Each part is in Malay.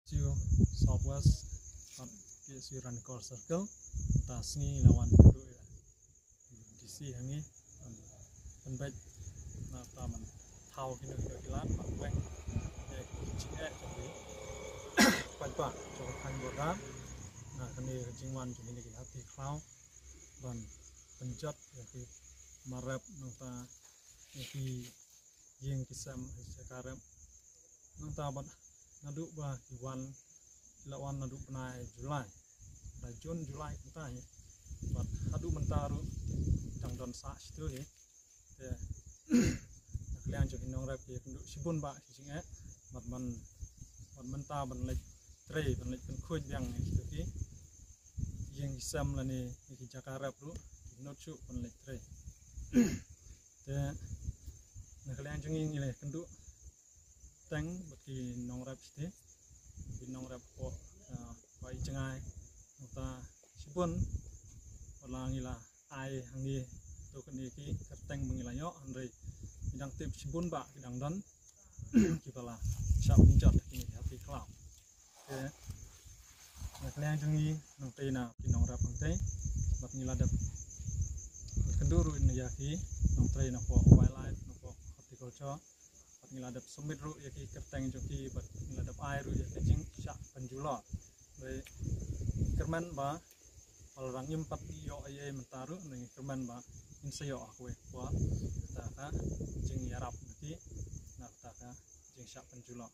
to Southwest at PSU Rancor Circle tasni lawan dulu ya DC hangi penbaik na taman thau kini kilan pangweng jing jadi panpa jong kan boram nah kini jingwan kini hati klau ban penjat ya ki marap nota ki yeng kisam sekarang nota ban nadu ba iwan lawan nadu penai Julai Jun Julai kita ya bat hadu mentaru tang don sa situ ya kalian jadi nong rap ya kenduk sibun ba sing bat man menta ban lek tre ban lek pen kuj yang situ ki yang isam la ni ki Jakarta ru not chu ban lek tre kalian jenging ile kenduk tang bat ki nong rap situ ki nong rap ko bai jengai ta sibun orangila ai hangi to kini ki kerteng mengilanyo andrei bidang tip sibun ba bidang don kipala sap pinjat kini hati klau kalian jengi nang tena pinong rap nang bat ngiladap kenduru ini yaki nang tray na po wildlife na po horticulture bat ngiladap summit ru yaki kerteng joki bat ngiladap air ru yaki jing syak penjula kerman ba orang impat yo ayai mentaru nang kerman ba insayo aku ko ta jing yarap nanti nak ta jing syak penjula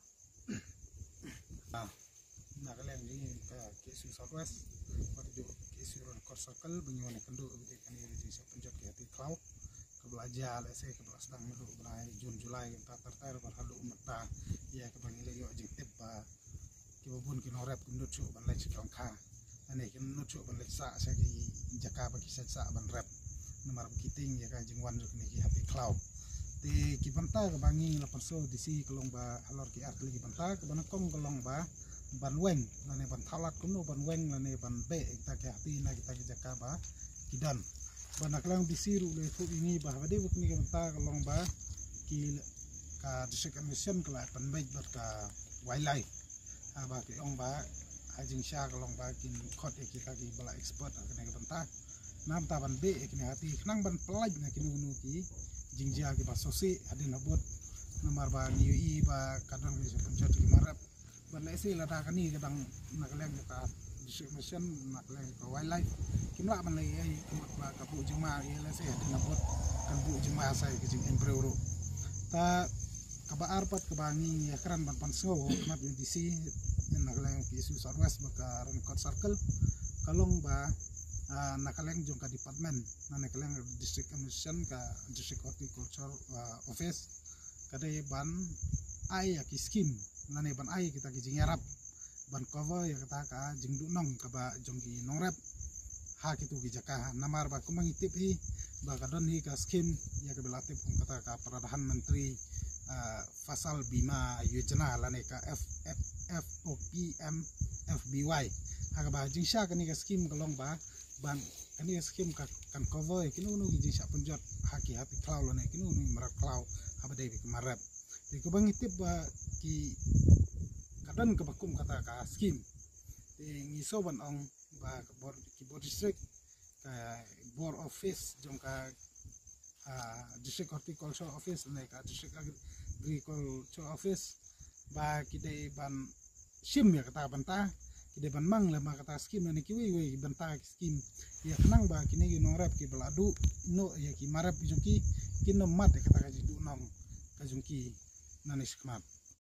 nah kalian ini ke KSU Southwest pada jo KSU Rancor Circle benyon kendu kan ini jing syak penjat ke hati klau ke belajar lese ke sedang medu berai Jun Julai kita tertar berhalu mata ya ke bangile yo jing tip ba kibun kinorep kendut chu ban lek chong kha ane kendut chu ban lek sa sa ki jaka ba ki sa ban rep nomor kiting ya ka jingwan juk ni ki hati cloud te ki banta ke bangi la perso disi kelong ba halor ki art lagi banta ke ban kong kelong ba ban weng lane ban thalat kuno ban weng lane ban be kita ke hati na kita ki jaka ba kidan ban aklang disi ru le fu ini ba hade buk ni ke banta kelong ba ki ka district mission kala ban be ber ka wildlife ba ki ong ba ajing sya kalong ba kin khot kita ki bala expert kena ke banta nam ta ban be kini hati nang ban pelaj na kini gunu ki jingjia ki ba sosi adin abot nomor ba niui ba kadang bi penjat ki marap ban lesi la ta kani kadang nak leng ka mission nak leng ka wildlife kimla ban lei ai ba ka bu jingma ye lesi adin abot kan bu jingma sai ki jing improve ta kaba arpat kebangi ya keran ban panso mat disi nakaleng KSU Southwest baka Rancor Circle kalong ba nakaleng jong ka department nakaleng district commission ka district horticulture office kadai ban ai ya ki scheme nane ban ai kita ki jingarap ban cover ya kata ka jingdu nong ka ba jong ki nongrap ha kitu ki jaka namar ba kumang itip hi ba kadon hi ka scheme ya ka belatip kum kata ka Perdana Menteri Fasal Bima Yojana lane ka FOPM FBY aga ba jing sya kani ka scheme kalong ba ban kani scheme ka kan cover kinu nu jing sya penjat haki hati cloud lane kinu nu marap cloud aba dai bi marap di ko bangi tip ba ki kadan ka bakum kata ka scheme ti ngiso ban ong ba board district ka board office jong ka district horticulture office lane ka district agriculture office ba kidai ban sim ya kata banta kidai ban mang lama kata scheme ni kiwi banta scheme ya kenang ba kini nongrap ki baladu no ya ki marap jungki kino mat kata ka jidu nong ka jungki nanis kmat